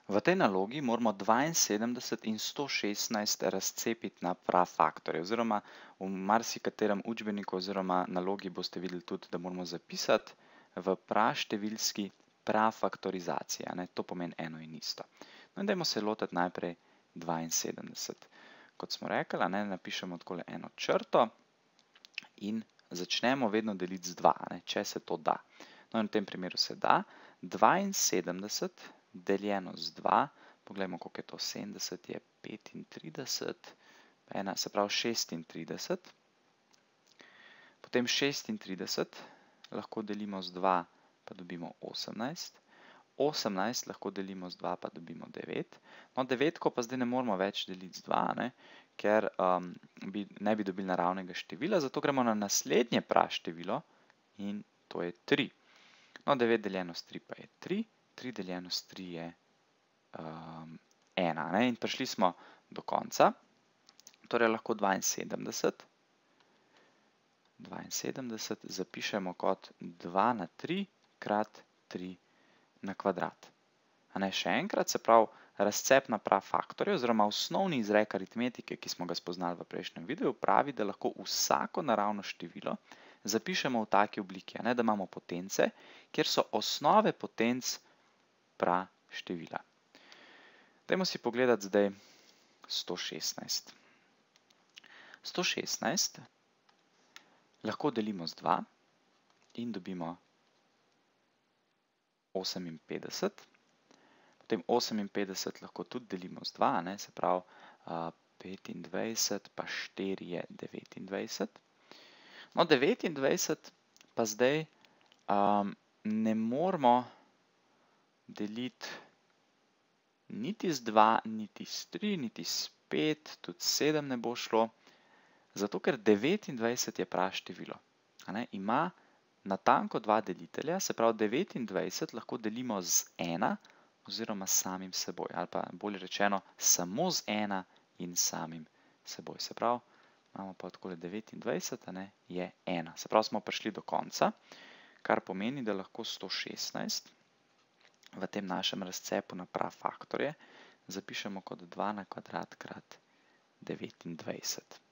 V tej nalogi moramo 72 in 116 razcepiti na prafaktorje, oziroma v marsikaterem učbeniku oziroma nalogi boste videli tudi, da moramo zapisati v praštevilski prafaktorizaciji. To pomeni eno in isto. No in dajmo se lotiti najprej 72. Kot smo rekli, napišemo takole eno črto in začnemo vedno deliti z 2, če se to da. No in v tem primeru se da. 72 deljeno z 2, poglejmo, koliko je to, 70 je 35, se pravi 36. Potem 36 lahko delimo z 2, pa dobimo 18. 18 lahko delimo z 2, pa dobimo 9. No, 9 pa zdaj ne moramo več deliti z 2, ker ne bi dobili naravnega števila, zato gremo na naslednje praštevilo in to je 3. No, 9 deljeno s 3 pa je 3, 3 deljeno s 3 je 1. In prišli smo do konca, torej lahko 72 zapišemo kot 2 na 3 krat 3 na kvadrat. Še enkrat, se pravi, razcep na prafaktorje oziroma osnovni izrek aritmetike, ki smo ga spoznali v prejšnjem videu, pravi, da lahko vsako naravno število zapišemo v taki obliki, da imamo potence, kjer so osnove potenc praštevila. Dajmo si pogledati zdaj 116. 116 lahko delimo z 2 in dobimo 58. Potem 58 lahko tudi delimo z 2, se pravi 25 pa 4 je 29. No, 29 pa zdaj ne moramo deliti niti z 2, niti s 3, niti s 5, tudi 7 ne bo šlo, zato ker 29 je praštevilo. Ima natanko 2 delitelja, se pravi 29 lahko delimo z 1 oziroma samim seboj, ali pa bolje rečeno samo z 1 in samim seboj. Se pravi, imamo pa takole 29 je 1. Se pravi, smo prišli do konca, kar pomeni, da lahko 116 v tem našem razcepu na prafaktorje zapišemo kot 2 na kvadrat krat 29.